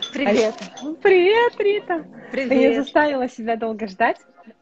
Привет. Привет, Рита. Ты не Привет. заставила себя долго ждать.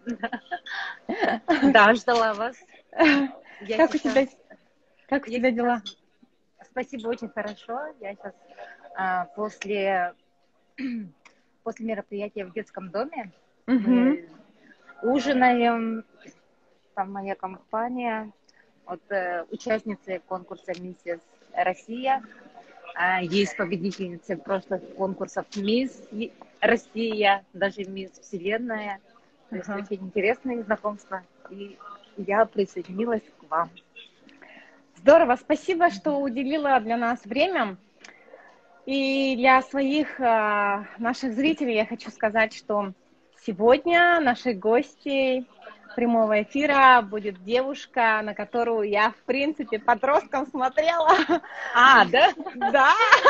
Да, ждала вас. Я Как у сейчас, тебя, как у я тебя сейчас, дела? спасибо, очень хорошо. Я сейчас после, после мероприятия в детском доме Угу. мы ужинаем, там моя компания, вот участницы конкурса «Миссис Россия». Есть победительницы прошлых конкурсов «Мисс Россия», даже «Мисс Вселенная». То есть Ага. очень интересные знакомства. И я присоединилась к вам. Здорово, спасибо, что уделила для нас время. И для своих наших зрителей я хочу сказать, что сегодня нашей гостьей прямого эфира будет девушка, на которую я, в принципе, подростком смотрела. Да? Да.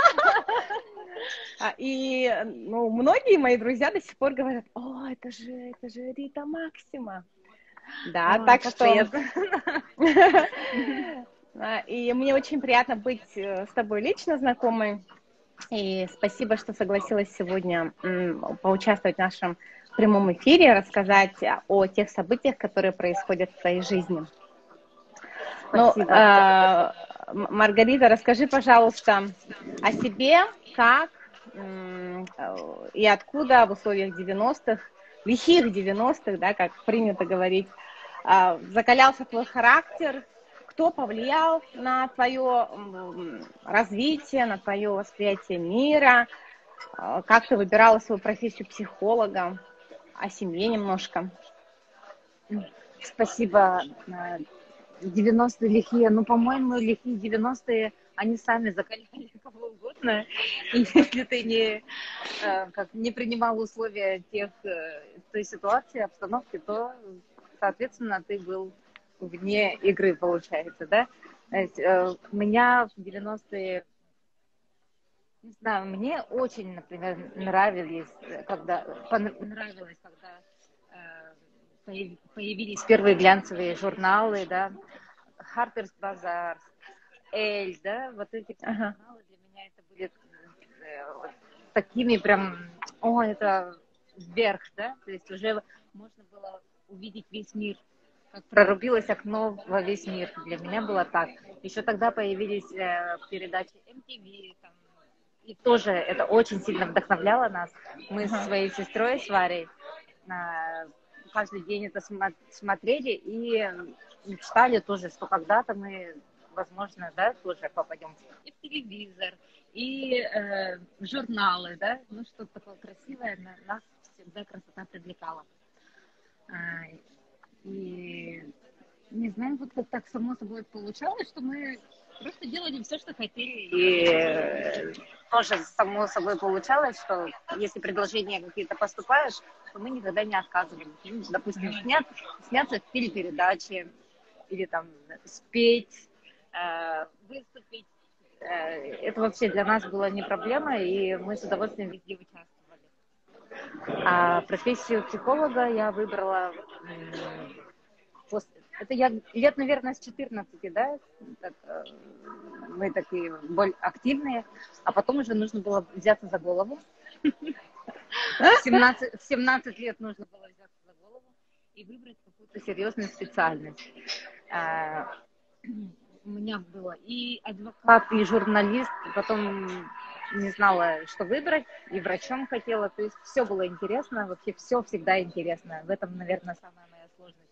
И ну, многие мои друзья до сих пор говорят: о, это же Рита Максима. Да, Ой, так как что приятно. и мне очень приятно быть с тобой лично знакомой. И спасибо, что согласилась сегодня поучаствовать в нашем прямом эфире, рассказать о тех событиях, которые происходят в твоей жизни. Ну, Спасибо. Маргарита, расскажи, пожалуйста, о себе, как и откуда в условиях 90-х, лихих 90-х, да, как принято говорить, закалялся твой характер, кто повлиял на твое развитие, на твое восприятие мира, как ты выбирала свою профессию психолога, о семье немножко. Спасибо. 90-е лихие. Ну, по-моему, лихие 90-е, они сами закаляли кого угодно. И если ты не принимал условия той ситуации, обстановки, то, соответственно, ты был вне игры, получается, да? То есть, у меня в 90-е, не знаю, мне очень, например, понравилось, когда появились первые глянцевые журналы, да, Harper's Bazaar, Эль, да, вот эти все Ага. журналы для меня это были вот такими прям, это вверх, да, то есть уже можно было увидеть весь мир, как прорубилось окно во весь мир. Для меня было так. Еще тогда появились передачи MTV, там, и тоже это очень сильно вдохновляло нас. Мы со Ага. своей сестрой, с Варей, каждый день это смотрели и мечтали тоже, что когда-то мы, возможно, да, тоже попадем и в телевизор, и в журналы, да, ну что-то такое красивое, нас всегда красота привлекала. И не знаю, вот как так само собой получалось, что мы просто делали все, что хотели. И тоже само собой получалось, что если предложения какие-то поступают, то мы никогда не отказывали. Ну, допустим, сняться в телепередаче или там спеть, выступить. Это вообще для нас была не проблема, и мы с удовольствием везде участвовали. А профессию психолога я выбрала это я лет, наверное, с 14, да, так, мы такие более активные, а потом уже нужно было взяться за голову. В 17 лет нужно было взяться за голову и выбрать какую-то серьезную специальность. У меня было и адвокат, и журналист, потом не знала, что выбрать, и врачом хотела, то есть все было интересно, вообще все всегда интересно. В этом, наверное, самая моя сложность.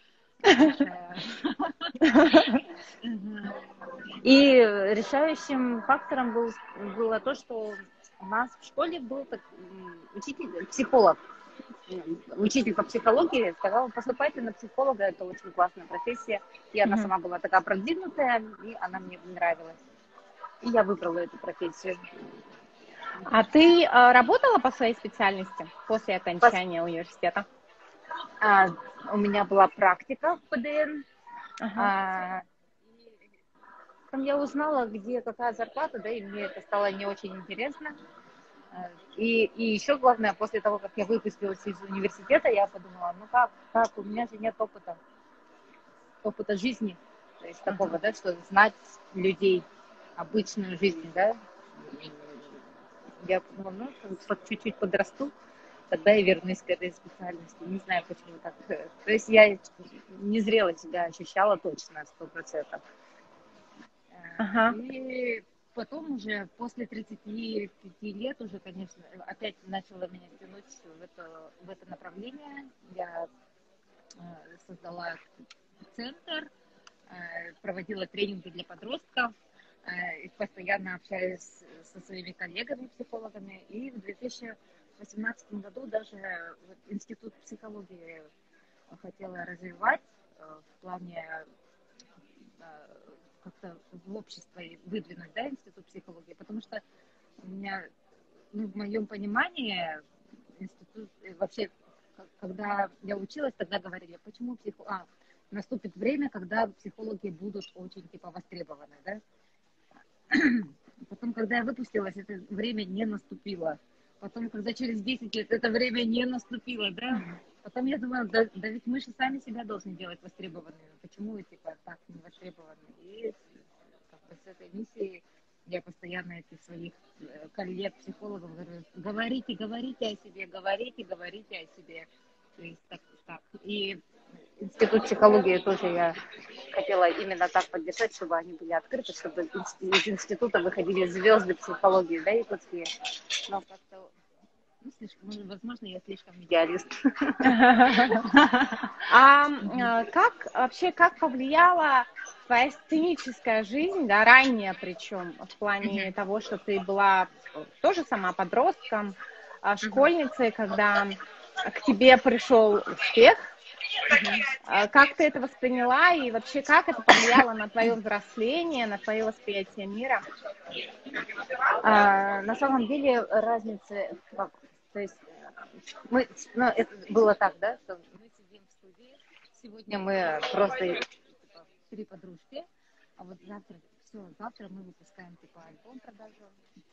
И решающим фактором было то, что у нас в школе был психолог, учитель по психологии, сказал: поступайте на психолога, это очень классная профессия. И она сама была такая продвинутая, и она мне нравилась. И я выбрала эту профессию. А ты работала по своей специальности после окончания университета? У меня была практика в ПДН. Ага. Там я узнала, где какая зарплата, да, и мне это стало не очень интересно. И еще главное, после того, как я выпустилась из университета, я подумала: ну как, у меня же нет опыта жизни, то есть такого, да, что знать людей, обычную жизнь, да. я подумала, ну, вот чуть-чуть подрасту, тогда я вернусь к этой специальности. Не знаю, почему так. То есть я не зрело себя ощущала точно, 100%. Ага. И потом уже после 35 лет уже, конечно, опять начала меня тянуть в это направление. Я создала центр, проводила тренинги для подростков, постоянно общаюсь со своими коллегами-психологами. И в 2018 году даже институт психологии хотела развивать в плане как-то в общество выдвинуть, да, институт психологии, потому что у меня, ну, в моем понимании, институт, вообще, когда я училась, тогда говорили, почему наступит время, когда психологи будут очень, типа, востребованы, да. Потом, когда я выпустилась, это время не наступило. Потом, когда через 10 лет это время не наступило, да. Потом я думала, да ведь мы же сами себя должны делать востребованными. Почему, типа, так не востребованы? И как бы с этой миссией я постоянно этих своих коллег-психологов говорю, говорите о себе, говорите о себе. То есть так. И институт психологии тоже я хотела именно так поддержать, чтобы они были открыты, чтобы из института выходили звезды психологии, да, якутские. Но как-то, ну, слишком, возможно, я слишком идеалист. Как повлияла твоя сценическая жизнь, да, ранняя причем, в плане того, что ты была тоже сама подростком, школьницей, когда к тебе пришел успех? Как ты это восприняла и вообще как это повлияло на твое взросление, на твое восприятие мира? На самом деле разницы, то есть это было так, да, что мы сидим в студии, сегодня мы просто типа, 3 подружки, а вот завтра мы выпускаем типа альбом продажу,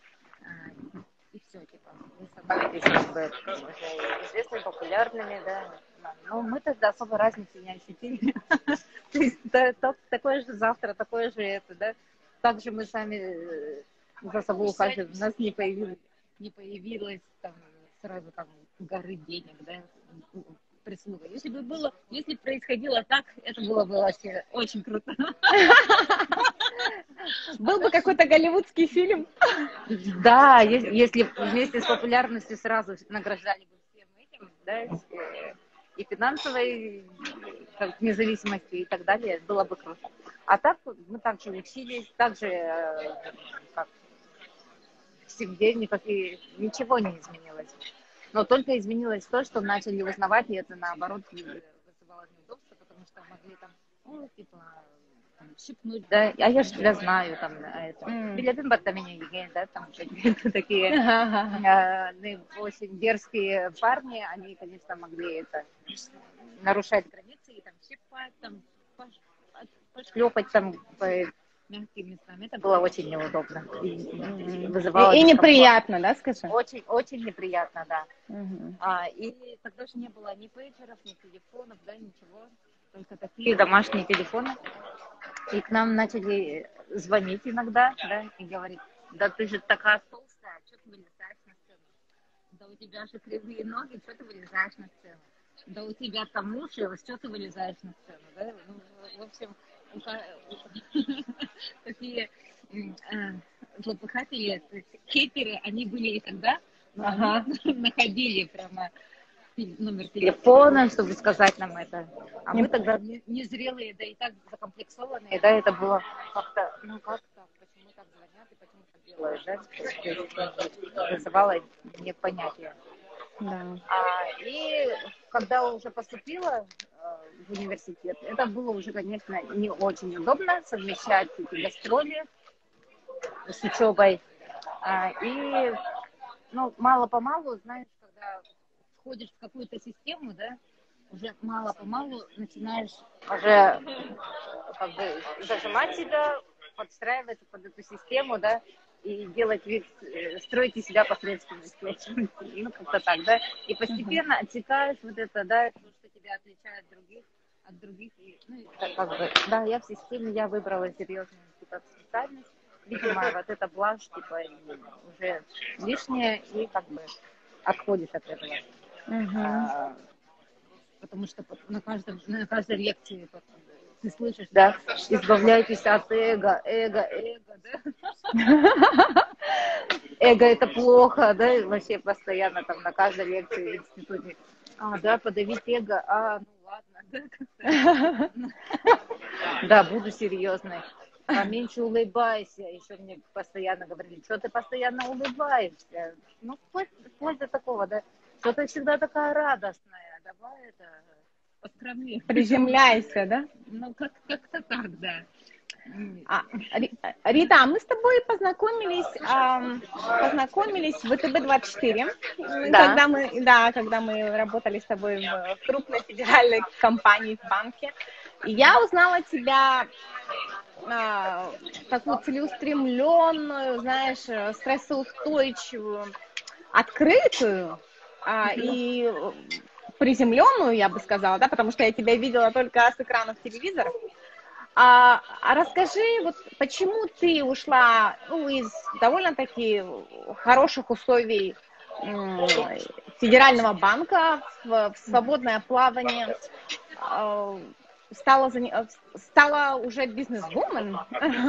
и все, типа, мы становитесь как бы уже известными, популярными, да, но мы тогда особо разницы не ощутили. То есть такое же завтра, такое же это, да. Также мы сами за собой ухаживаем. У нас не появилось там сразу там горы денег, да, прислуга. Если происходило так, это было бы вообще очень круто. Был бы какой-то голливудский фильм. Да, если вместе с популярностью сразу награждали бы всем этим, да, и финансовой как, независимостью и так далее, было бы круто. А так мы также учились, также как, всегда ничего не изменилось. Но только изменилось то, что начали узнавать, и это наоборот вызывало неудобство, потому что могли там, типа, щипнуть, да, а я же тебя знаю, там, это, билетин баттамини, да, там, такие очень дерзкие парни, они, конечно, могли это нарушать границы и там щипать, там, пошлепать там по мягким местам. Это было очень неудобно. И неприятно, да, скажи? Очень, очень неприятно, да. И тогда же не было ни пейджеров, ни телефонов, да, ничего. Только такие домашние телефоны. И к нам начали звонить иногда, да, и говорить, да ты же такая толстая, что ты вылезаешь на сцену? Да у тебя же кривые ноги, что ты вылезаешь на сцену? Да у тебя там уши, что ты вылезаешь на сцену, да? Ну, в общем, такие злопыхатели, хейтеры, они были и тогда, но они находили прямо номер телефона, чтобы сказать нам это. А мы тогда незрелые, да и так закомплексованные, да, это было как-то, ну как так, почему так звонят и почему так делают, да, то есть вызывало непонятие. Да. И когда уже поступила в университет, это было уже, конечно, не очень удобно совмещать эти гастроли с учебой. И, ну, мало-помалу, знаешь, когда входишь в какую-то систему, да, уже мало-помалу начинаешь уже как бы зажимать себя, подстраиваться под эту систему, да, и делать вид, строить из себя посредственность, ну, как-то так, да, и постепенно отсекаешь вот это, да, то, что тебя отличает от других, и, ну, и как бы, да, я в системе, я выбрала серьезную типа специальность, видимо, вот эта блажь, типа, уже лишняя, и как бы отходишь от этого. Потому что на каждой лекции ты слышишь, да, избавляйтесь от эго, да? Эго это плохо, да, и вообще постоянно там на каждой лекции в институте. Да, подавить эго, ну ладно, да, да, буду серьезной. Поменьше улыбайся. Еще мне постоянно говорили, что ты постоянно улыбаешься. Ну, вплоть до такого, да, что ты всегда такая радостная. Давай это поскромнее. Приземляйся, да? Ну, как-то так, да. Рита, мы с тобой познакомились в ВТБ-24, Да. когда мы работали с тобой в крупной федеральной компании в банке. И я узнала тебя такую целеустремленную, знаешь, стрессоустойчивую, открытую и приземленную, я бы сказала, да, потому что я тебя видела только с экранов телевизора. А расскажи, вот почему ты ушла из довольно-таки хороших условий федерального банка в свободное плавание, стала уже бизнес-вумен?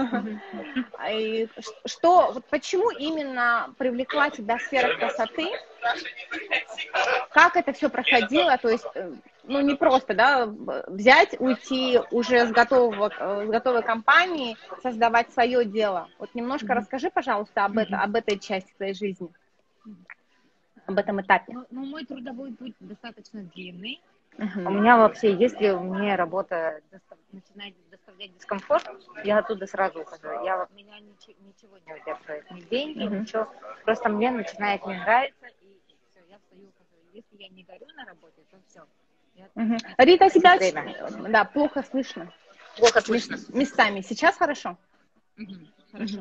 И вот почему именно привлекла тебя сфера красоты? Как это все проходило? То есть, ну, не просто, да, взять, уйти уже с готовой компании, создавать свое дело. Вот немножко расскажи, пожалуйста, об этой части твоей жизни, об этом этапе. Ну, мой трудовой путь достаточно длинный. У меня вообще, если мне работа начинает доставлять дискомфорт, я оттуда сразу ухожу. Меня ничего не удерживает, ни деньги, ничего. Просто мне начинает не нравиться, и все, я встаю, ухожу. Если я не горю на работе, то все. Рита, тебя плохо слышно. Плохо слышно. Местами. Сейчас хорошо? Хорошо.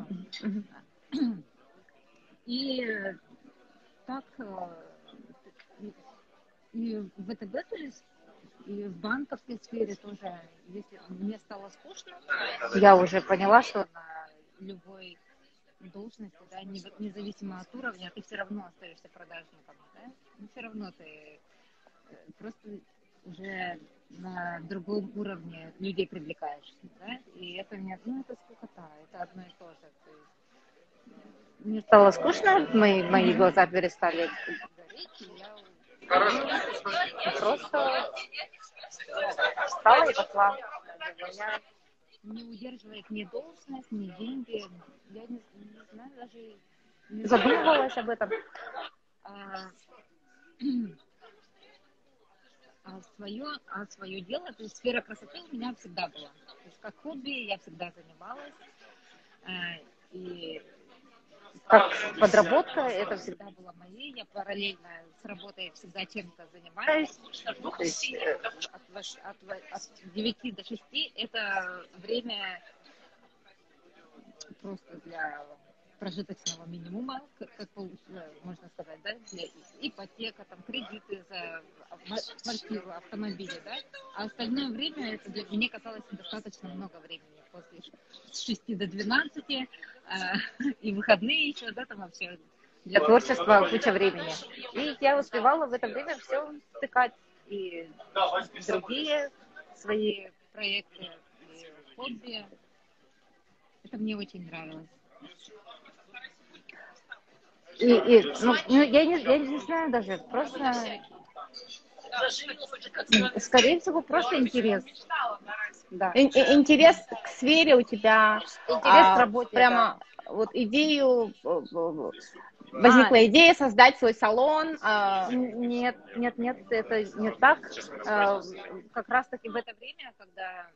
И так, и в ВТБ, то есть, и в банковской сфере тоже, если мне стало скучно, я уже поняла, что на любой должности, да, независимо от уровня, ты все равно остаешься продажником, да, но все равно ты просто уже на другом уровне людей привлекаешь, да, и это это скукота, это одно и то же. Мне стало скучно, мои глаза перестали гореть, и я просто встала и пошла. Я не удерживает ни должность, ни деньги. Я не знаю, даже не задумывалась об этом. Свое дело, то есть сфера красоты у меня всегда была. То есть как хобби я всегда занималась. И как подработка это всегда было моей. Я параллельно с работой всегда чем-то занимаюсь. То есть от 9 до 6 это время просто для прожиточного минимума, как можно сказать, да, для ипотека, там, кредиты за квартиру, автомобили, да, а остальное время это для меня казалось достаточно много времени после с 6 до 12 и выходные еще, да, там вообще для творчества куча времени. И я успевала в это время все втыкать и другие свои проекты и хобби. Это мне очень нравилось. Я не знаю даже, просто, скорее всего, просто интерес. Да. Интерес к сфере у тебя, интерес к работе, прямо да. Вот возникла идея создать свой салон. Нет, это не так. Как раз таки в это время, когда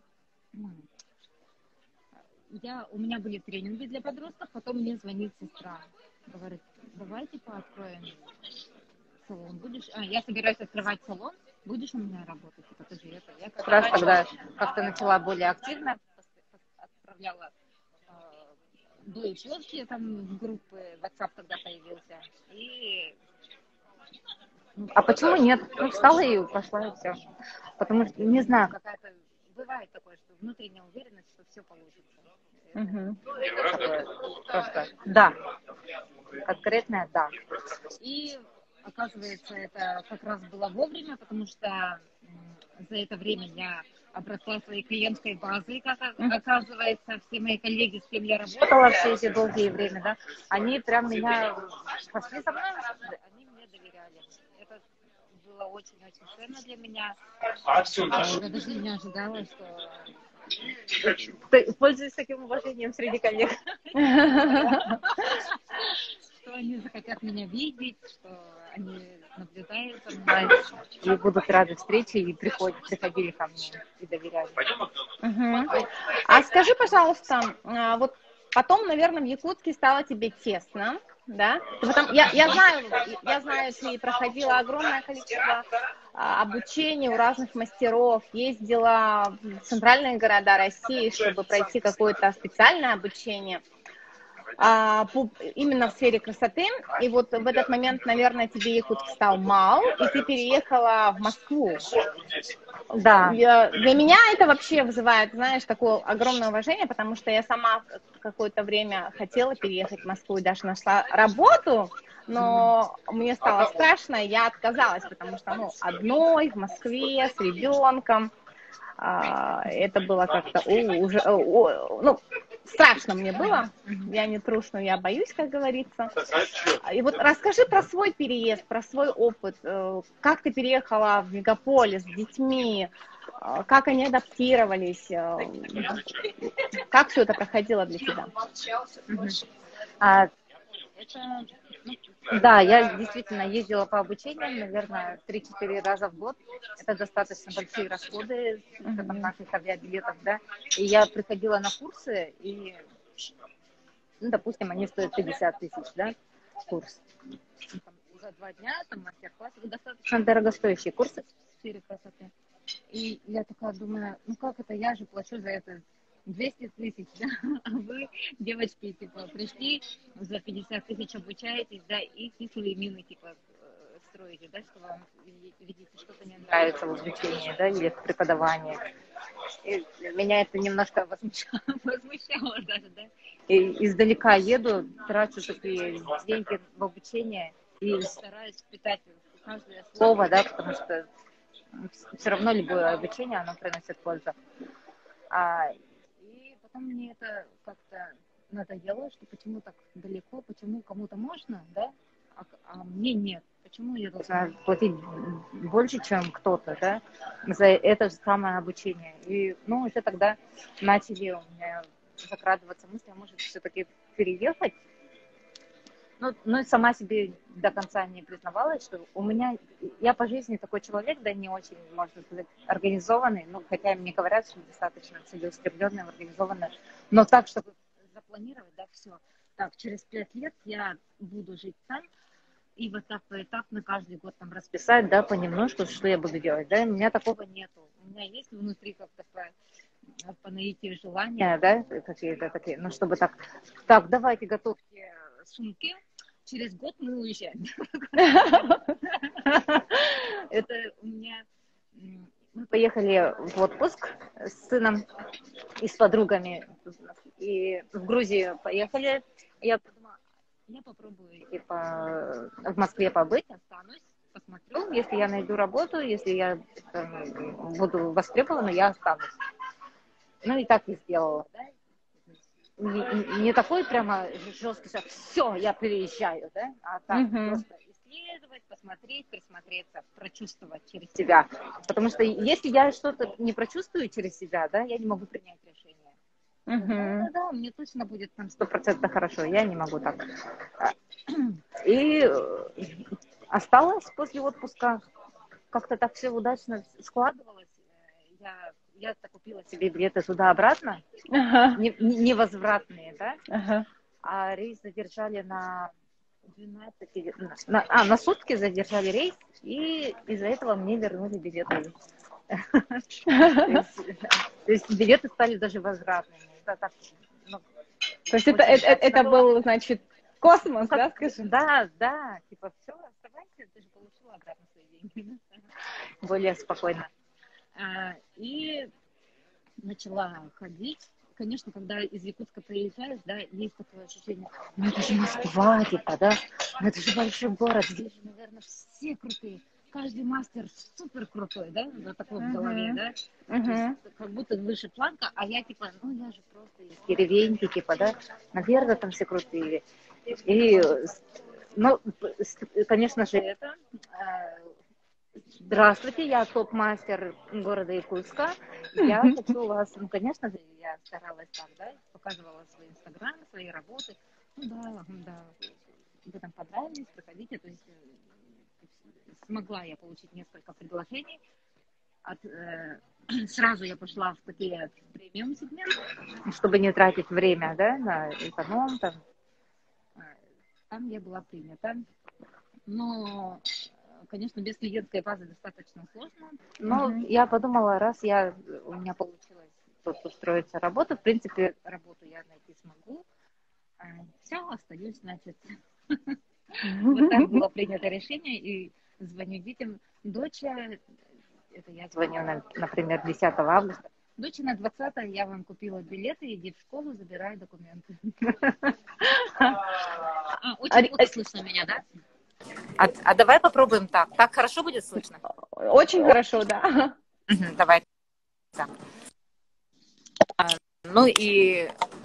у меня были тренинги для подростков, потом мне звонит сестра. Говорит, давайте откроем салон. Я собираюсь открывать салон, будешь у меня работать? Я как раз тогда как-то начала более активно, отправляла до и после, там в группы, WhatsApp тогда появился. А почему нет? Встала и пошла, и все. Потому что, не знаю, какая-то бывает такое, что внутренняя уверенность, что все получится. Мгм. Такое просто да, конкретное да. И оказывается, это как раз было вовремя, потому что за это время я обросла своей клиентской базой, как оказывается, все мои коллеги, с кем я работала все эти долгие время, да, они прям меня пошли со мной, они мне доверяли. Это было очень-очень ценно для меня. Я даже не ожидала, что пользуюсь таким уважением среди коллег, что они захотят меня видеть, что они наблюдают за мной и будут рады встрече, и приходили ко мне и доверяли. Мгм. А скажи, пожалуйста, вот потом, наверное, в Якутске стало тебе тесно, да? Я знаю, ты проходила огромное количество обучения у разных мастеров, ездила в центральные города России, чтобы пройти какое-то специальное обучение. Именно в сфере красоты. И вот в этот момент, наверное, тебе Якутск стал мал, и ты переехала в Москву. Да. Для меня это вообще вызывает, знаешь, такое огромное уважение, потому что я сама какое-то время хотела переехать в Москву и даже нашла работу, но мне стало страшно, и я отказалась, потому что, одной в Москве с ребенком, это было как-то страшно мне было. Я не трушу, я боюсь, как говорится. И вот расскажи про свой переезд, про свой опыт. Как ты переехала в мегаполис с детьми? Как они адаптировались? Как все это проходило для тебя? Да, я действительно ездила по обучениям, наверное, 3-4 раза в год. Это достаточно большие расходы с учетом наших авиабилетов, да. И я приходила на курсы, и, допустим, они стоят 50 тысяч, да, курс. За 2 дня, там, мастер-класс, это достаточно дорогостоящие курсы в сфере красоты. И я такая думаю, как это, я же плачу за это 200 тысяч, да? А вы, девочки, типа, пришли, за 50 тысяч обучаетесь, да, и кислые мины, типа, строите, да, что вам, видите, что-то не нравится в обучении, да, или в преподавании. И меня это немножко возмущало даже, да. И издалека еду, трачу такие деньги в обучение и стараюсь впитать каждое слово, да, потому что все равно любое обучение, оно приносит пользу. И потом мне это как-то надоело, что почему так далеко, почему кому-то можно, да, а мне нет. Почему я должна платить больше, чем кто-то, да, за это же самое обучение. И, уже тогда начали у меня закрадываться мысли, а может все-таки переехать. И сама себе до конца не признавалась, что я по жизни такой человек, да, не очень, можно сказать, организованный, хотя мне говорят, что достаточно целеустремленный, организованный, но так, чтобы запланировать, да, все. Так, через 5 лет я буду жить там, и вот так поэтапно каждый год там расписать, да, понемножку, что я буду делать, да, у меня такого нету. У меня есть внутри как-то по наитию желания, да, какие-то такие, чтобы так, давайте готовьте сумки, через год мы уезжаем. Это у меня... Мы поехали в отпуск с сыном и с подругами. И в Грузию поехали. Я подумала, я попробую в Москве побыть, останусь, посмотрю. Если я найду работу, если я буду востребована, я останусь. И так и сделала, да? Не такой прямо жесткий шаг, все, я переезжаю, да, а так просто исследовать, посмотреть, присмотреться, прочувствовать через себя. Потому что если я что-то не прочувствую через себя, да, я не могу принять решение. Да, мне точно будет там 100% хорошо, я не могу так. И осталось после отпуска, как-то так все удачно складывалось. Я купила себе билеты туда-обратно, невозвратные, да, а рейс задержали на 12, на сутки задержали рейс, и из-за этого мне вернули билеты. То есть билеты стали даже возвратными. То есть это был, значит, космос, да, скажем? Да, типа, все, оставайся, ты же получила обратно свои деньги. Более спокойно. И начала ходить к конечно, когда из Якутска приезжаешь, да, есть такое ощущение, ну это же Москва, типа, да, ну это же большой город, здесь же, наверное, все крутые. Каждый мастер супер крутой, да, вот такой в голове, да, то есть как будто выше планка, а я типа, ну я же просто из деревеньки, типа, да, наверное, там все крутые. И, ну, конечно же, это... Здравствуйте, я топ-мастер города Якутска. Я хочу вас, ну, конечно же, я старалась так, да, показывала свой инстаграм, свои работы. Ну да, да, вы там понравились, приходите. То есть смогла я получить несколько предложений. Сразу я пошла в такие премиум сегменты, чтобы не тратить время, да, на эконом, там я была принята. Но, конечно, без клиентской базы достаточно сложно. Но я подумала, раз у меня получилось тут устроиться работу, в принципе, работу я найти смогу. Все, остаюсь, значит. Вот так было принято решение, и звоню детям. Дочь, это я звоню, например, 10 августа. Дочь, на 20 я вам купила билеты, иди в школу, забирай документы. Очень плохо слышно меня, да? А давай попробуем так. Так хорошо будет слышно? Очень хорошо, да. Давай так. Ну и,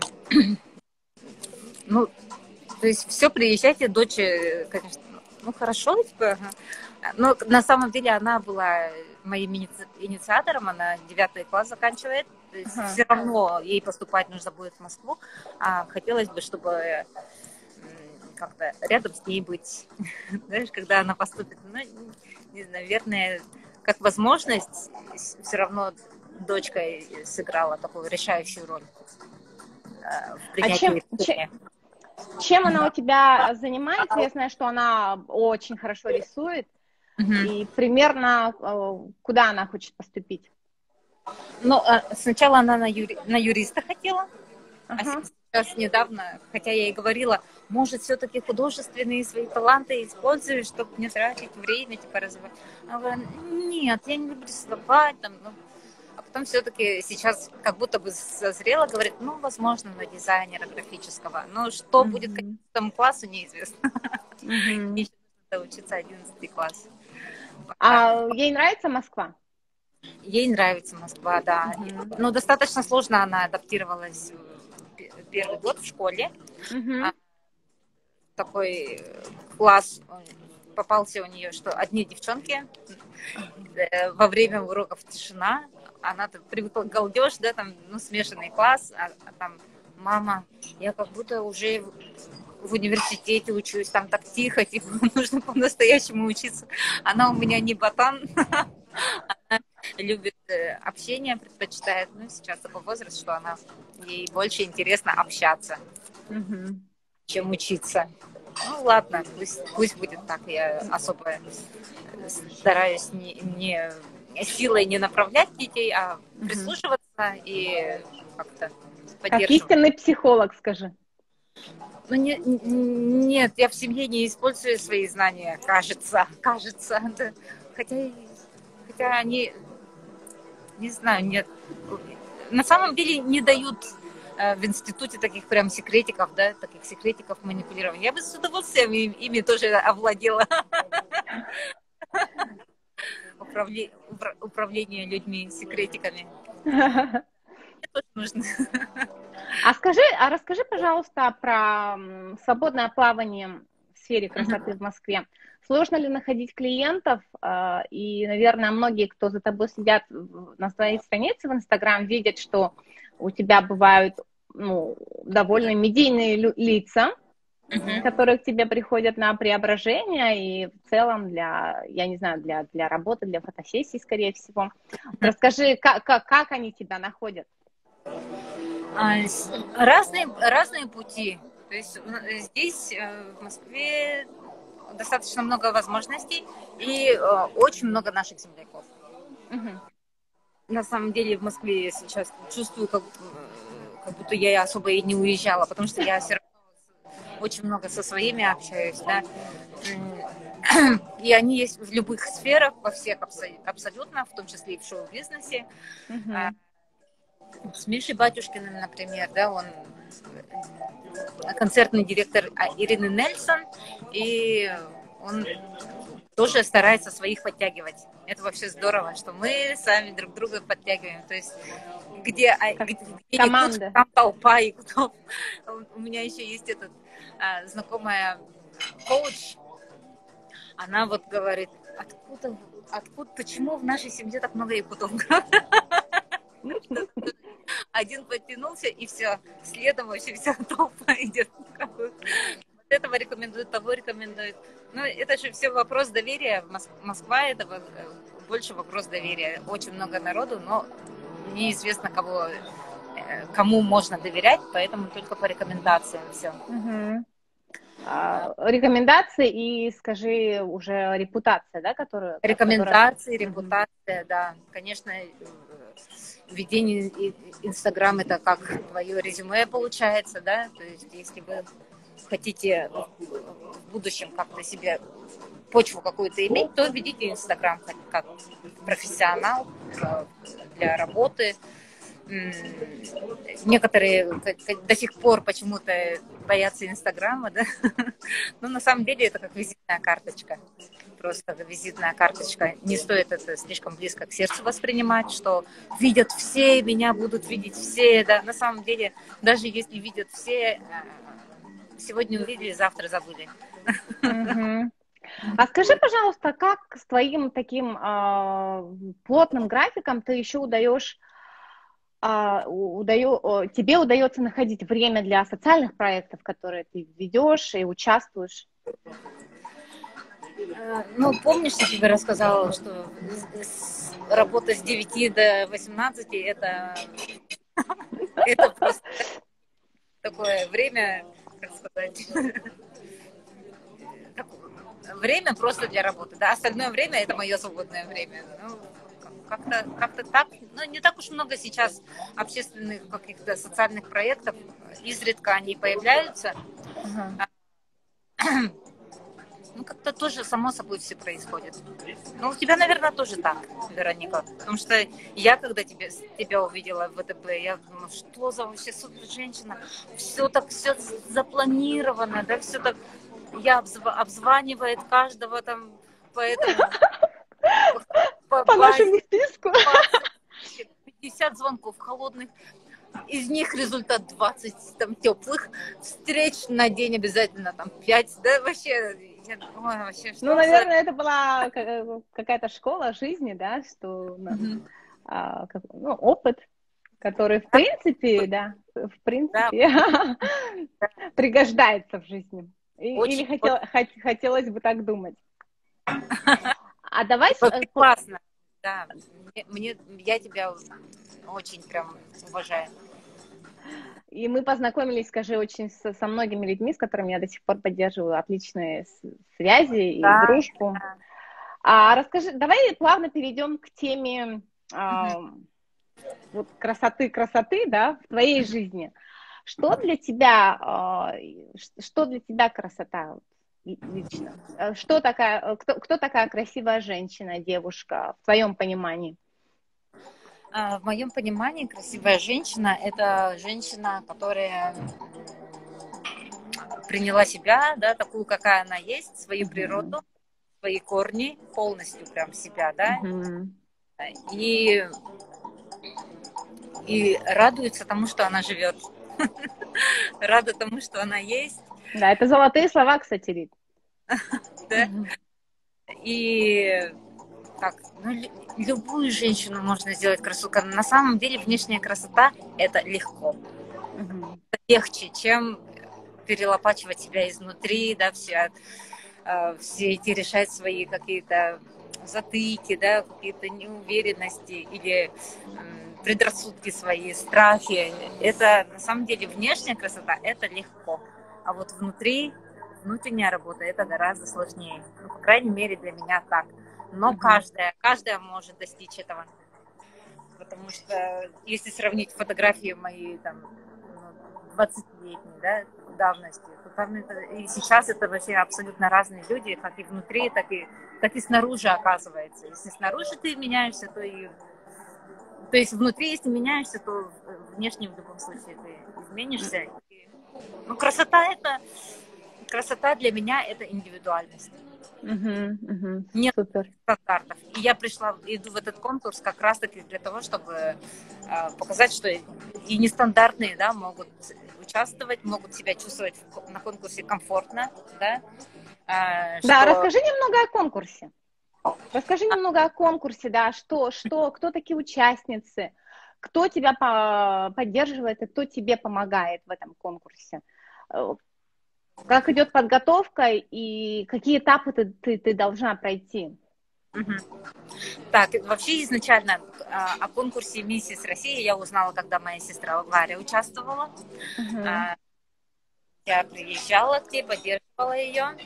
ну, то есть все, приезжайте, дочь, конечно, ну хорошо, типа, но на самом деле она была моим инициатором, она 9 класс заканчивает, то есть все равно ей поступать нужно будет в Москву, а хотелось бы, чтобы как-то рядом с ней быть, знаешь, когда она поступит, ну, не знаю, наверное, как возможность, все равно дочка сыграла такую решающую роль в принятии решения. Чем она у тебя занимается? Я знаю, что она очень хорошо рисует. И примерно куда она хочет поступить? Ну, сначала она на юриста хотела, а сейчас недавно, хотя я ей говорила, может, все-таки художественные свои таланты используешь, чтобы не тратить время, типа развивать. Она говорит, нет, я не люблю рисовать, там, ну. А потом все-таки сейчас как будто бы созрела, говорит, ну, возможно, на дизайнера графического. Но что будет к 11 классу, неизвестно. Еще нужно учиться 11 класс. А ей нравится Москва? Ей нравится Москва, да. Но достаточно сложно она адаптировалась первый год в школе. Такой класс попался у нее, что одни девчонки, во время уроков тишина, она привыкла к галдеж, да, там, ну, смешанный класс, а там, мама, я как будто уже в университете учусь, там так тихо, типа, нужно по-настоящему учиться. Она у меня не ботан, она любит общение, предпочитает, ну, сейчас такой возраст, что ей больше интересно общаться, чем учиться. Ну, ладно, пусть будет так. Я особо стараюсь не силой не направлять детей, а прислушиваться и как-то поддерживать. Как истинный психолог, скажи. Ну, нет, я в семье не использую свои знания, кажется. Да. Хотя они, не знаю, нет. На самом деле не дают в институте таких прям секретиков, да, таких секретиков манипулирования. Я бы с удовольствием ими тоже овладела. Управление людьми, секретиками. Это тоже нужно. А расскажи, пожалуйста, про свободное плавание в сфере красоты в Москве. Сложно ли находить клиентов? И, наверное, многие, кто за тобой следят на своей странице в Инстаграм, видят, что у тебя бывают, ну, довольно медийные лица, которые к тебе приходят на преображение и в целом я не знаю, для работы, для фотосессий, скорее всего. Расскажи, как они тебя находят? Разные пути. То есть здесь, в Москве, достаточно много возможностей и очень много наших земляков. На самом деле в Москве я сейчас чувствую, как будто я особо и не уезжала, потому что я все равно очень много со своими общаюсь, да. И они есть в любых сферах, во всех абсолютно, в том числе и в шоу-бизнесе. С Мишей Батюшкиным, например, да, он концертный директор Ирины Нельсон, и он тоже старается своих подтягивать. Это вообще здорово, что мы сами друг друга подтягиваем. То есть где идут, там толпа, и кто... У меня еще есть этот знакомая коуч, она вот говорит, откуда, почему в нашей семье так много якутов? Один подтянулся, и все, следом вообще вся толпа идет. Вот этого рекомендуют, того рекомендуют. Ну, это же все вопрос доверия. Москва — это больше вопрос доверия. Очень много народу, но неизвестно, кому можно доверять, поэтому только по рекомендациям все. Угу. Рекомендации и, скажи, уже репутация, да, которую... Рекомендации, репутация, да. Конечно, ведение Инстаграм — это как твое резюме получается, да, то есть если вы хотите в будущем как-то себе почву какую-то иметь, то ведите Инстаграм как профессионал для работы. Некоторые до сих пор почему-то боятся Инстаграма, да, но на самом деле это как визитная карточка. Просто визитная карточка. Не стоит это слишком близко к сердцу воспринимать, что видят все, меня будут видеть все. Да. На самом деле, даже если видят все, сегодня увидели, завтра забыли. Угу. А скажи, пожалуйста, как с твоим таким плотным графиком ты еще тебе удается находить время для социальных проектов, которые ты ведешь и участвуешь? Ну, помнишь, я тебе рассказала, что работа с 9 до 18 это просто такое время, как сказать, время просто для работы, да, остальное время это мое свободное время. Ну, как-то так, ну, не так уж много сейчас общественных каких-то социальных проектов, изредка они появляются. Ну, как-то тоже само собой все происходит. Ну, у тебя, наверное, тоже так, Вероника. Потому что я, когда тебя увидела в ВТБ, я думала, что за вообще супер женщина. Все так, все запланировано, да, все так. Я обзванивает каждого там по этому... По нашему списку. 50 звонков холодных. Из них результат 20 там теплых встреч на день обязательно там 5, да, вообще. Ой, вообще, что наверное, это была какая-то школа жизни, да, что опыт, который в принципе, да, пригождается в жизни. Или хотелось бы так думать. А давай... Классно, да. Я тебя очень прям уважаю. И мы познакомились, скажи, очень со многими людьми, с которыми я до сих пор поддерживаю отличные связи и дружбу. Да. А расскажи, давай плавно перейдем к теме вот красоты, да, в твоей жизни. Что для тебя красота лично? Кто такая красивая женщина, девушка, в твоем понимании? В моем понимании красивая женщина – это женщина, которая приняла себя, да, такую, какая она есть, свою природу, свои корни, полностью прям себя, да, и радуется тому, что она живет, рада тому, что она есть. Да, это золотые слова, кстати, Рит. Да. И любую женщину можно сделать красоту. На самом деле внешняя красота – это легко. Это легче, чем перелопачивать себя изнутри, да, все эти решать свои какие-то затыки, да, какие-то неуверенности или предрассудки свои, страхи. Это на самом деле внешняя красота – это легко. А вот внутренняя работа – это гораздо сложнее. Ну, по крайней мере, для меня так. Но каждая может достичь этого. Потому что если сравнить фотографии мои там 20-летней, да, давности, то там и сейчас это вообще абсолютно разные люди, как и внутри, так и снаружи оказывается. Если снаружи ты меняешься, то и То есть внутри, если меняешься, то внешне в любом случае ты изменишься. Ну, красота для меня это индивидуальность. Нет Супер. стандартов. И я иду в этот конкурс как раз-таки для того, чтобы показать, что и нестандартные, да, могут участвовать, могут себя чувствовать на конкурсе комфортно, да. Да, расскажи немного о конкурсе. Расскажи немного о конкурсе, да, кто такие участницы, кто тебя поддерживает и кто тебе помогает в этом конкурсе. Как идет подготовка и какие этапы ты должна пройти? Так, вообще изначально о конкурсе «Миссис Россия» я узнала, когда моя сестра Варя участвовала. Я приезжала к ней, поддерживала ее.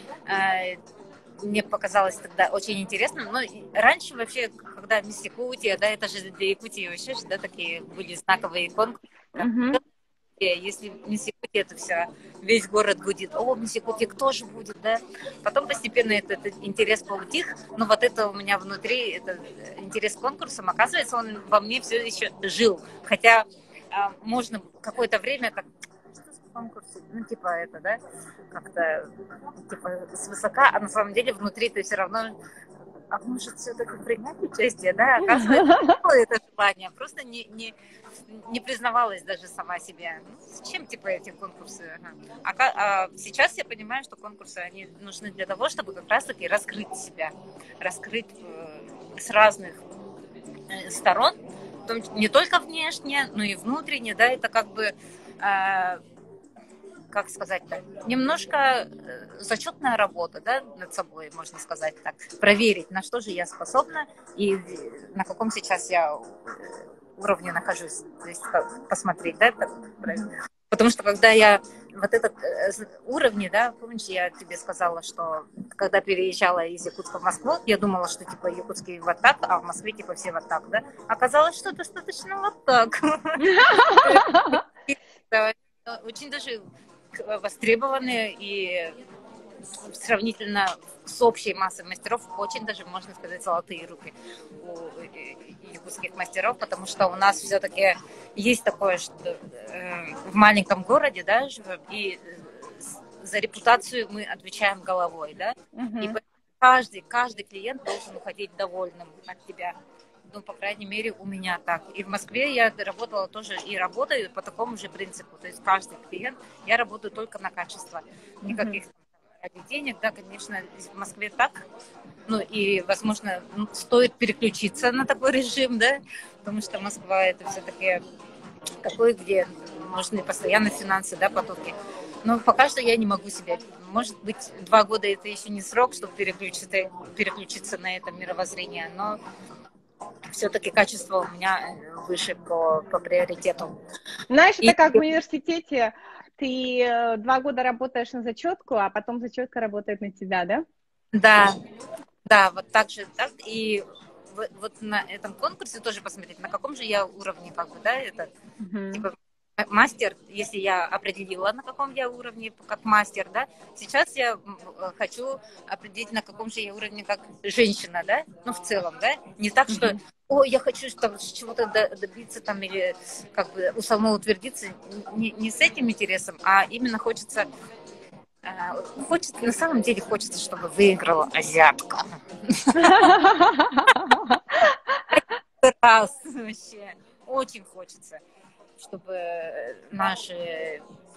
Мне показалось тогда очень интересно. Но раньше вообще, когда Мисс Якутия, да, это же для Якутии вообще, да, такие были знаковые конкурсы. Если Мисс Якутия, это все, весь город гудит. О, Мисс Якутия, кто же будет, да? Потом постепенно этот интерес поутих, но вот это у меня внутри, это интерес к конкурсам, оказывается, он во мне все еще жил. Хотя можно какое-то время так, конкурсе, ну, типа это, да, как-то, типа, свысока, а на самом деле внутри ты все равно, а может, все-таки принять участие, да, оказывается, это желание, просто не признавалась даже сама себе. Ну, зачем, типа, эти конкурсы? А сейчас я понимаю, что конкурсы, они нужны для того, чтобы как раз-таки раскрыть себя, раскрыть с разных сторон, не только внешне, но и внутренне, да, это как бы как сказать-то, немножко зачетная работа, да, над собой, можно сказать так, проверить, на что же я способна и на каком сейчас я уровне нахожусь, то есть посмотреть, да, потому что когда я вот этот уровень, да, помнишь, я тебе сказала, что когда переезжала из Якутска в Москву, я думала, что типа якутский вот так, а в Москве типа все вот так, да, оказалось, что достаточно вот так. Очень даже востребованные и сравнительно с общей массой мастеров очень даже, можно сказать, золотые руки у якутских мастеров, потому что у нас все-таки есть такое, что в маленьком городе, да, живем, и за репутацию мы отвечаем головой, да, и каждый клиент должен уходить довольным от тебя. Ну, по крайней мере, у меня так. И в Москве я работала тоже и работаю по такому же принципу. То есть каждый клиент, я работаю только на качество. Никаких ради денег, да, конечно, в Москве так. Ну, и, возможно, стоит переключиться на такой режим, да, потому что Москва это все-таки такой, где нужны постоянно финансы, да, потоки. Но пока что я не могу себя. Может быть, 2 года это еще не срок, чтобы переключиться на это мировоззрение, но все-таки качество у меня выше по приоритету. Знаешь, это как в университете, ты 2 года работаешь на зачетку, а потом зачетка работает на тебя, да? Да, вот так же, так, и вот на этом конкурсе тоже посмотреть, на каком же я уровне, как бы, да, это, типа, мастер, если я определила, на каком я уровне, как мастер, да, сейчас я хочу определить, на каком же я уровне как женщина, да, ну, в целом, да, не так, что, я хочу там, чего-то добиться там или как бы самоутвердиться, не с этим интересом, а именно хочется, на самом деле хочется, чтобы выиграла азиатка. Раз вообще, очень хочется, чтобы наши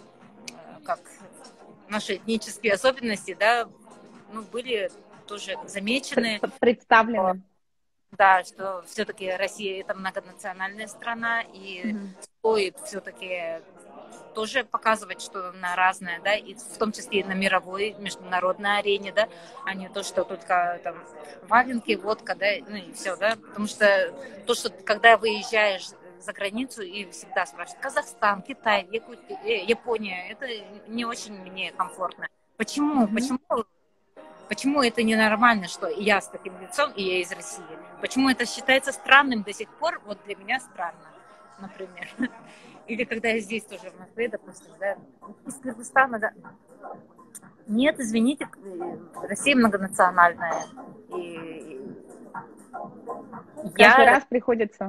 этнические особенности, да, ну, были тоже замечены. Представлены. Да, что все-таки Россия это многонациональная страна, и стоит все-таки тоже показывать, что она разная, да, и в том числе и на мировой, международной арене, да, а не то, что только там валенки, водка, да, ну и все, да, потому что то, что когда выезжаешь за границу и всегда спрашивают Казахстан, Китай, Япония, это не очень мне комфортно. Почему? Почему это ненормально, что я с таким лицом, и я из России? Почему это считается странным до сих пор? Вот для меня странно, например. Или когда я здесь тоже в Москве, допустим, да, из Кыргызстана, да. Нет, извините, Россия многонациональная. И каждый раз приходится.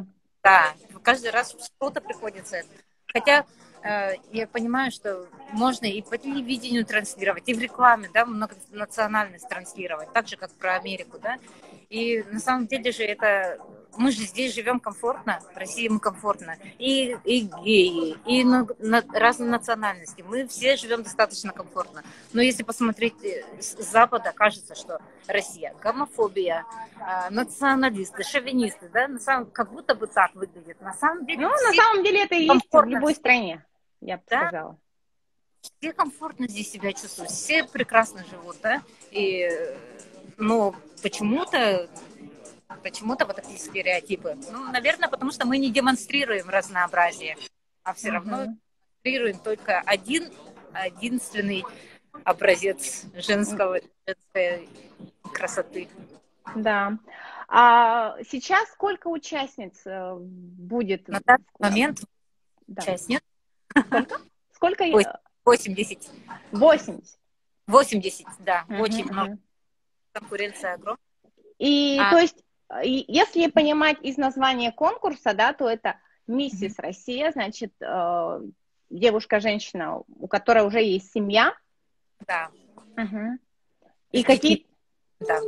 Да, каждый раз что-то приходится. Хотя я понимаю, что можно и по телевидению транслировать, и в рекламе, да, многонациональность транслировать, так же, как про Америку, да. И на самом деле же это... Мы же здесь живем комфортно, в России мы комфортно. И геи, и разные национальности. Мы все живем достаточно комфортно. Но если посмотреть с Запада, кажется, что Россия гомофобия, националисты, шовинисты, да, как будто бы так выглядит. На самом деле Ну, на все самом деле это и есть в любой стране, я бы сказала. Все комфортно здесь себя чувствуют, все прекрасно живут, да, и, но почему-то вот такие стереотипы. Ну, наверное, потому что мы не демонстрируем разнообразие, а все равно демонстрируем только единственный образец женской красоты. Да. А сейчас сколько участниц будет? На данный момент участниц. Сколько? Сколько? 80. 80. 80, да. Очень много. Конкуренция огромная. И то есть, если понимать из названия конкурса, да, то это «Миссис Россия», значит, девушка-женщина, у которой уже есть семья. Да. И какие... Да.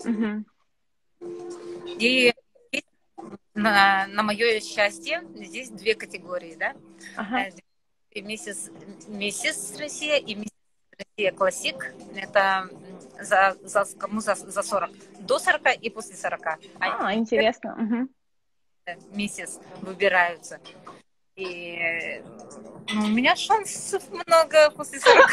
И на мое счастье здесь две категории, да. Миссис Россия и Миссис Россия Классик. Это кому за 40. До 40 и после 40. Интересно. Миссис выбираются. И у меня шансов много после 40.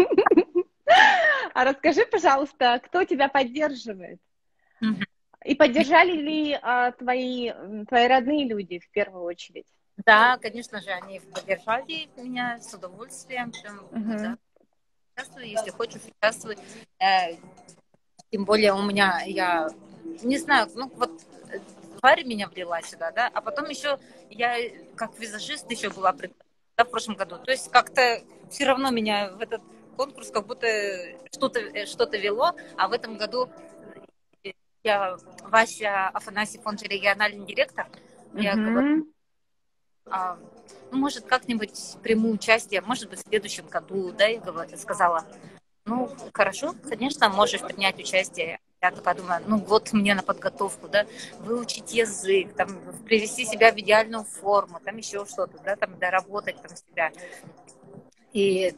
А расскажи, пожалуйста, кто тебя поддерживает? И поддержали ли твои родные люди в первую очередь? Да, конечно же, они поддержали меня с удовольствием. Да. Участвуй, если хочешь, участвуй. Тем более у меня, я не знаю, Варя меня влила сюда, да, а потом еще я как визажист еще была в прошлом году. То есть как-то все равно меня в этот конкурс как будто что-то вело, а в этом году Вася Афанасьев, он же региональный директор, я говорю, может, как-нибудь приму участие, может быть, в следующем году, да, я сказала, хорошо, конечно, можешь принять участие. Я такая думаю, вот мне на подготовку, да, выучить язык, там, привести себя в идеальную форму, там еще что-то, да, там, доработать там себя. И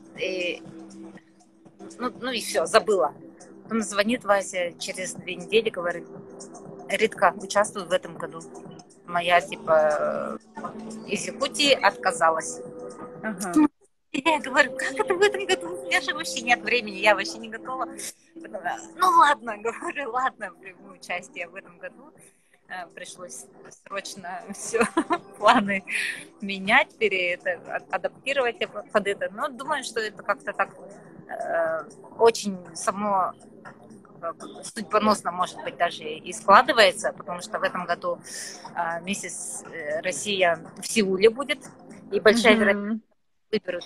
все, забыла. Потом звонит Вася через 2 недели, говорит, Ритка, участвую в этом году. Моя, из Якутии отказалась. Я говорю, как это в этом году? У меня же вообще нет времени, я вообще не готова. Ладно, говорю, приму участие в этом году. Пришлось срочно все планы менять, адаптировать под это. Но думаю, что это как-то так очень само судьбоносно, может быть, даже и складывается, потому что в этом году Миссис Россия в Сеуле будет, и большая вероятность выберут.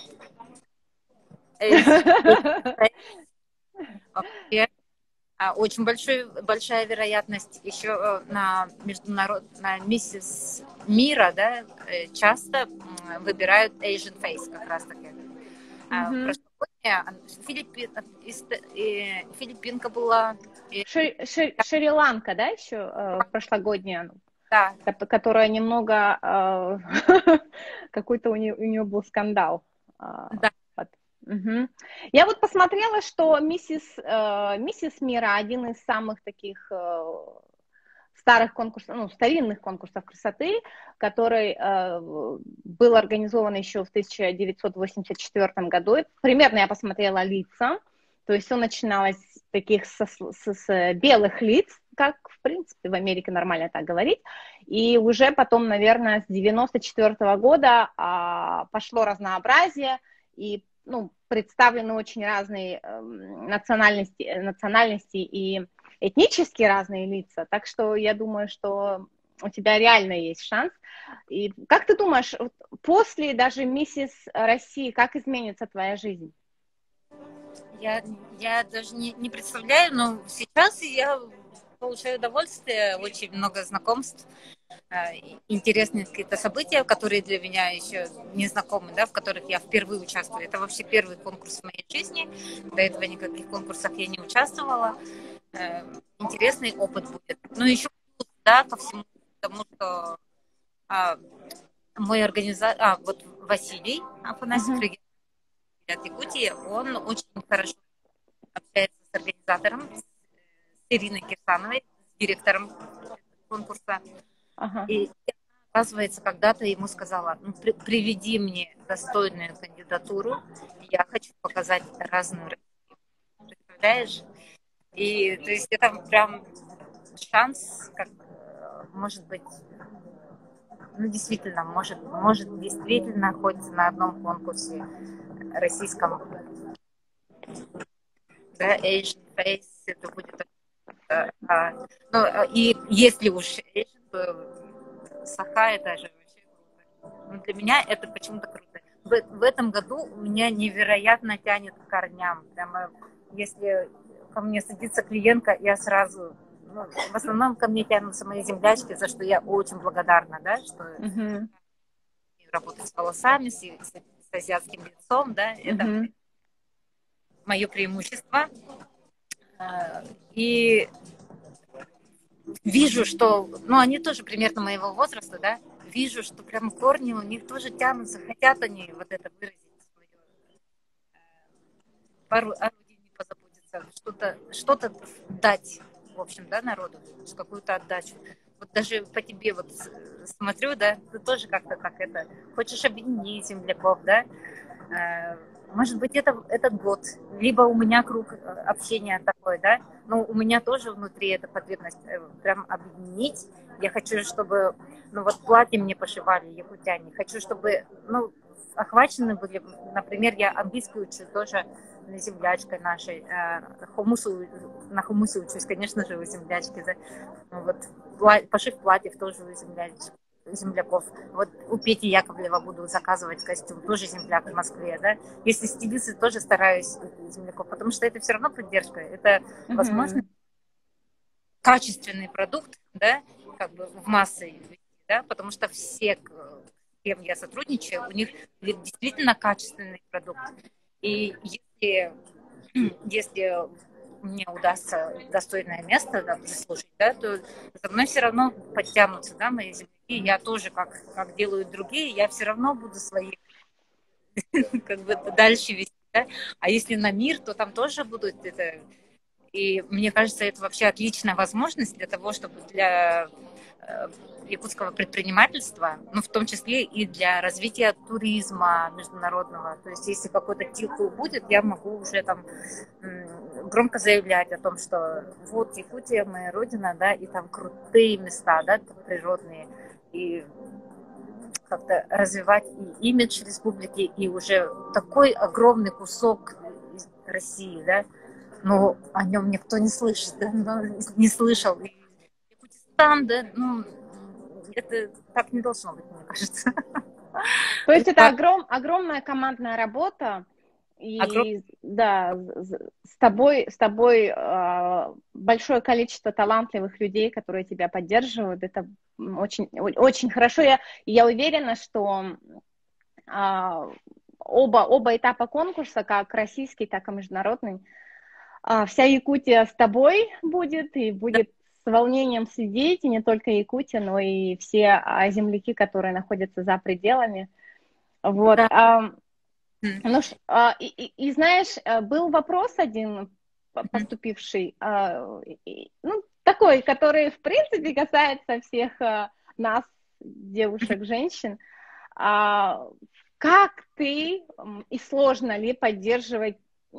Очень большая вероятность еще на Миссис Мира, да, часто выбирают Asian Face как раз таки. Филиппинка была. Шри-Ланка, да, еще прошлогодняя? Да. Которая немного... Какой-то у нее был скандал. Да. Я вот посмотрела, что Миссис Мира один из самых таких старых конкурсов, старинных конкурсов красоты, который был организован еще в 1984 году. Примерно я посмотрела лица, то есть все начиналось с таких с белых лиц, как, в принципе, в Америке нормально так говорить, и уже потом, наверное, с 1994 года пошло разнообразие, и представлены очень разные национальности и этнически разные лица, так что я думаю, что у тебя реально есть шанс. И как ты думаешь, после даже Миссис России, как изменится твоя жизнь? Я даже не представляю, но сейчас я получаю удовольствие, очень много знакомств, интересные какие-то события, которые для меня еще не знакомы, да, в которых я впервые участвую. Это вообще первый конкурс в моей жизни. До этого никаких конкурсах я не участвовала. Интересный опыт будет. Ну, еще да, ко всему тому, что мой организатор, вот Василий Афанасьев, регион от Якутии, он очень хорошо общается с организатором, с Ириной Кирсановой, с директором конкурса. И оказывается, когда-то ему сказала, ну, приведи мне достойную кандидатуру, я хочу показать разную Россию. Представляешь? И то есть это прям шанс, как, может быть, ну, действительно, может действительно хоть на одном конкурсе российском, да, Asian Face, это будет, ну, и если уж Asian, то Саха, это же вообще круто. Но для меня это почему-то круто. В этом году у меня невероятно тянет к корням. Прямо, если ко мне садится клиентка, я сразу... Ну, в основном ко мне тянутся мои землячки, за что я очень благодарна, да, что работать с волосами, с азиатским лицом, да, это мое преимущество. И вижу, что, ну, они тоже примерно моего возраста, да, вижу, что прям корни у них тоже тянутся, хотят они вот это выразить свое, пару орудий позаботиться, что-то дать, в общем, да, народу, какую-то отдачу. Вот даже по тебе вот смотрю, да, ты тоже как-то так это, хочешь объединить земляков, да, может быть, этот год, либо у меня круг общения такой, да, но у меня тоже внутри эта потребность прям объединить. Я хочу, чтобы, ну вот платье мне пошивали якутяне, хочу, чтобы, ну, охвачены были, например, я английский учу тоже землячкой нашей, на хумусе учусь, конечно же, у землячки, да, вот пошив платьев тоже у земляков. Вот у Пети Яковлева буду заказывать костюм, тоже земляк в Москве, да. Если стилисты, тоже стараюсь земляков, потому что это все равно поддержка, это возможность качественный продукт, да, как бы в массы, да, потому что все, с кем я сотрудничаю, у них действительно качественный продукт. И если мне удастся достойное место, да, заслужить, да, то за мной все равно подтянутся, да, мои земляки. Я тоже, как делают другие, я все равно буду свои как бы дальше вести, да. А если на мир, то там тоже будут это. И мне кажется, это вообще отличная возможность для того, чтобы для якутского предпринимательства, ну, в том числе и для развития туризма международного. То есть, если какой-то титул будет, я могу уже там громко заявлять о том, что вот Якутия моя родина, да, и там крутые места, да, природные, и как-то развивать и имидж республики, и уже такой огромный кусок России, да, но о нем никто не слышит, да, не слышал. И Якутистан, да, ну, это так не должно быть, мне кажется. То есть это огромная командная работа, и да, с тобой большое количество талантливых людей, которые тебя поддерживают. Это очень, очень хорошо. Я уверена, что оба этапа конкурса, как российский, так и международный, вся Якутия с тобой будет, и будет с волнением следить, и не только Якутия, но и все земляки, которые находятся за пределами. Вот. Да. Ну, и знаешь, был вопрос один поступивший, ну, такой, который, в принципе, касается всех нас, девушек, женщин. Как ты, и сложно ли поддерживать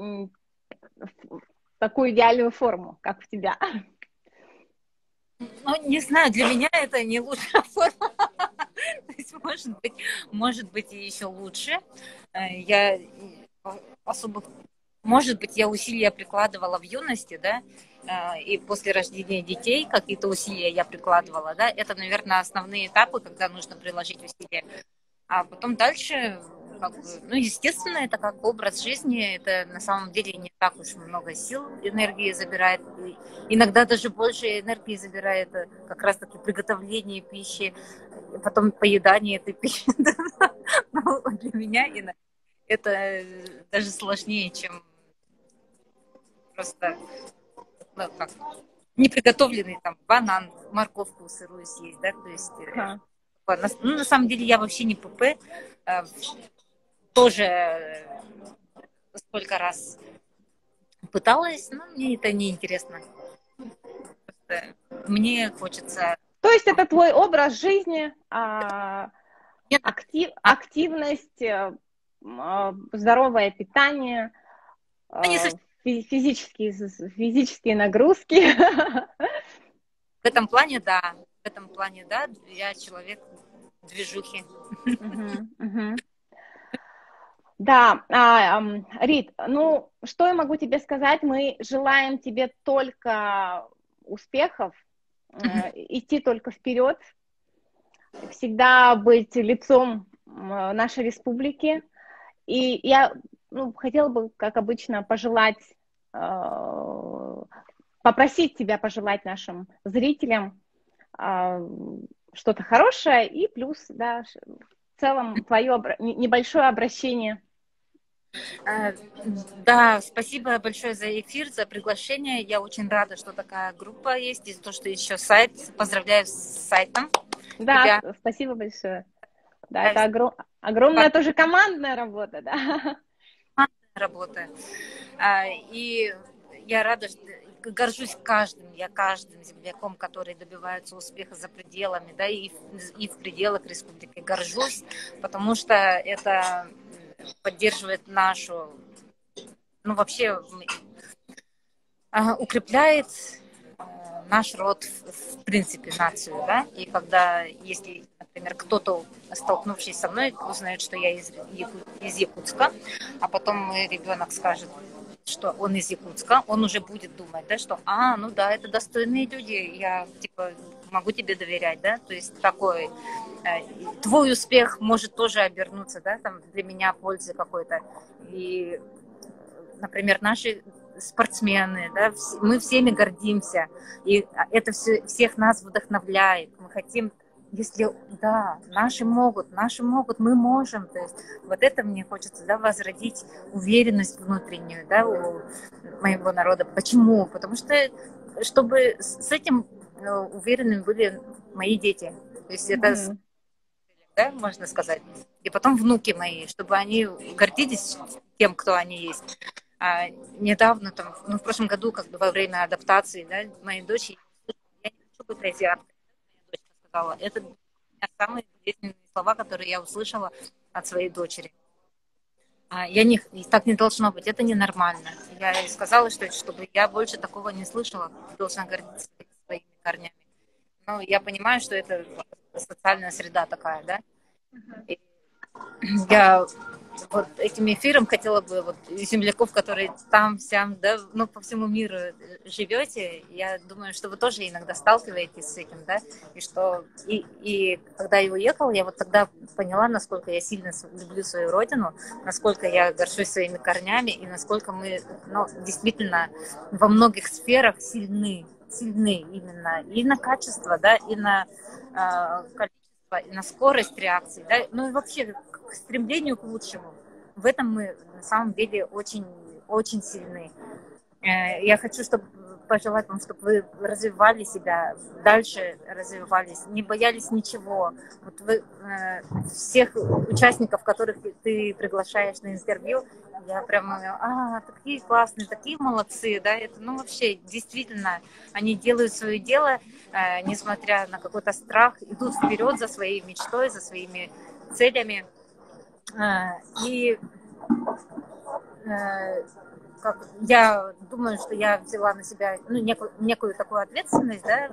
такую идеальную форму, как у тебя? Ну, не знаю, для меня это не лучшая форма. То есть, может быть, и еще лучше. Я особо, может быть, я усилия прикладывала в юности, да, и после рождения детей какие-то усилия я прикладывала, да. Это, наверное, основные этапы, когда нужно приложить усилия. А потом дальше как бы, ну, естественно, это как образ жизни, это на самом деле не так уж много сил, энергии забирает, иногда даже больше энергии забирает как раз-таки приготовление пищи, потом поедание этой пищи. Но для меня это даже сложнее, чем просто, ну, как, неприготовленный там банан, морковку сырую съесть, да, то есть, ну, на самом деле я вообще не ПП, тоже сколько раз пыталась, но мне это не интересно. Мне хочется... То есть это твой образ жизни, Нет, активность, здоровое питание, не совсем физические нагрузки. в этом плане, да. В этом плане, да. Я человек движухи. Да, Рит, ну, что я могу тебе сказать? Мы желаем тебе только успехов, идти только вперед, всегда быть лицом нашей республики. И я хотела бы, как обычно, попросить тебя пожелать нашим зрителям что-то хорошее и плюс, да, в целом твое небольшое обращение. Да, спасибо большое за эфир, за приглашение. Я очень рада, что такая группа есть, и то, что еще сайт. Поздравляю с сайтом. Да, спасибо большое. Да, это огромная тоже командная работа, да. Командная работа. И я рада, что горжусь каждым земляком, который добивается успеха за пределами, да, и в пределах республики. Горжусь, потому что это поддерживает нашу, ну, вообще укрепляет наш род, в принципе, нацию, да, и когда, если, например, кто-то, столкнувшись со мной, узнает, что я из Якутска, а потом мой ребенок скажет, что он из Якутска, он уже будет думать, да, что, ну да, это достойные люди, я, типа, могу тебе доверять, да, то есть такой, твой успех может тоже обернуться, да, там, для меня пользы какой-то, и, например, наши спортсмены, да, мы всеми гордимся, и это всех нас вдохновляет, мы хотим, если, да, наши могут, мы можем, то есть вот это мне хочется, да, возродить уверенность внутреннюю, да, у моего народа. Почему? Потому что, чтобы с этим уверенными были мои дети, то есть это, да, можно сказать, и потом внуки мои, чтобы они гордились тем, кто они есть. Недавно, там, в прошлом году, как бы во время адаптации, да, моей дочери, я не хочу быть азиаткой, моя дочка сказала. Это самые болезненные слова, которые я услышала от своей дочери. Так не должно быть, это ненормально. Я ей сказала, что чтобы я больше такого не слышала, должна гордиться своими корнями. Но я понимаю, что это социальная среда такая, да. И я вот этим эфиром хотела бы вот земляков, которые там, сям, да, ну, по всему миру живете, я думаю, что вы тоже иногда сталкиваетесь с этим, да, и что, и когда я уехала, я вот тогда поняла, насколько я сильно люблю свою родину, насколько я горжусь своими корнями, и насколько мы, ну, действительно во многих сферах сильны именно и на качество, да, и на количество, и на скорость реакции, да, ну и вообще к стремлению к лучшему. В этом мы на самом деле очень, очень сильны. Я хочу, пожелать вам, чтобы вы развивали себя, дальше развивались, не боялись ничего. Вот вы, всех участников, которых ты приглашаешь на интервью, я прямо, такие классные, такие молодцы, да, это, ну, вообще, действительно, они делают свое дело, несмотря на какой-то страх, идут вперед за своей мечтой, за своими целями, и я думаю, что я взяла на себя, ну, некую такую ответственность, да,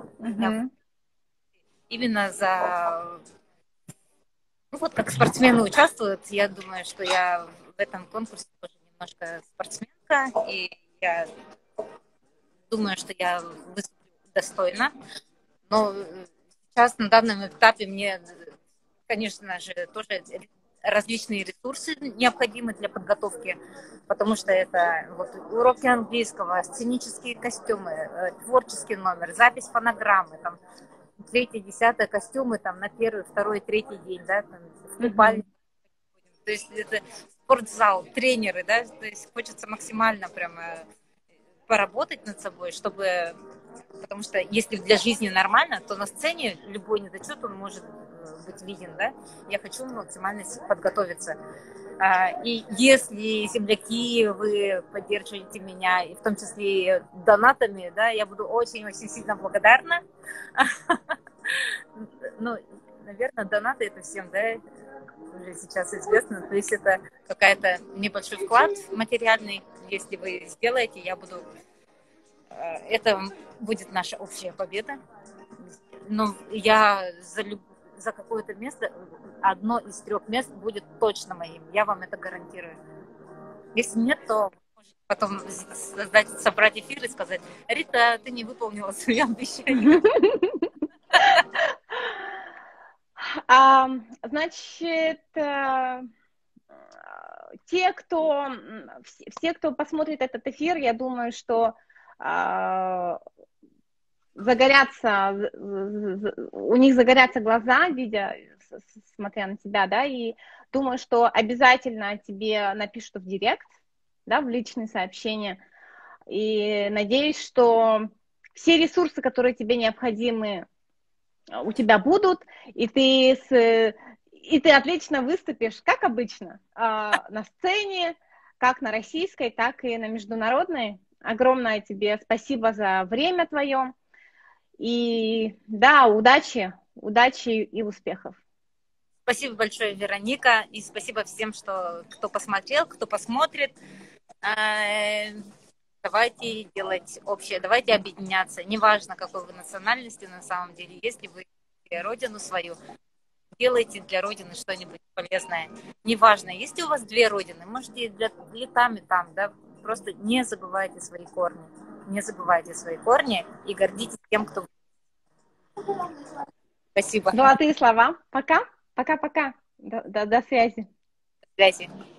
именно за... Ну, вот как спортсмены участвуют, я думаю, что я в этом конкурсе тоже немножко спортсменка, и я думаю, что я выступлю достойно. Но сейчас, на данном этапе, мне, конечно же, тоже различные ресурсы необходимы для подготовки, потому что это вот уроки английского, сценические костюмы, творческий номер, запись фонограммы, там, третий, десятый костюмы там на первый, второй, третий день, да, там, в купальник. То есть это спортзал, тренеры, да, то есть хочется максимально прямо поработать над собой, чтобы, потому что если для жизни нормально, то на сцене любой недочет, он может быть виден, да, я хочу максимально подготовиться. И если, земляки, вы поддерживаете меня, и в том числе и донатами, да, я буду очень-очень сильно благодарна. Ну, наверное, донаты это всем, да, уже сейчас известно. То есть это какая-то небольшой вклад материальный. Если вы сделаете, я буду... Это будет наша общая победа. Но я за какое-то место, одно из 3 мест будет точно моим. Я вам это гарантирую. Если нет, то потом собрать эфир и сказать: Рита, ты не выполнила свои обещания. Значит, все, кто посмотрит этот эфир, я думаю, что загорятся, у них загорятся глаза, видя, смотря на тебя, да, и думаю, что обязательно тебе напишут в директ, да, в личные сообщения, и надеюсь, что все ресурсы, которые тебе необходимы, у тебя будут, и ты отлично выступишь, как обычно, на сцене, как на российской, так и на международной. Огромное тебе спасибо за время твое. И да, удачи и успехов. Спасибо большое, Вероника, и спасибо всем, кто посмотрел, кто посмотрит. Давайте делать общее, давайте объединяться. Неважно, какой вы национальности на самом деле, если вы родину свою, делайте для родины что-нибудь полезное. Неважно, если у вас 2 родины, можете и там, да, просто не забывайте свои корни. Не забывайте свои корни и гордитесь тем, кто... Спасибо. Золотые слова. Пока. Пока-пока. До связи. До связи.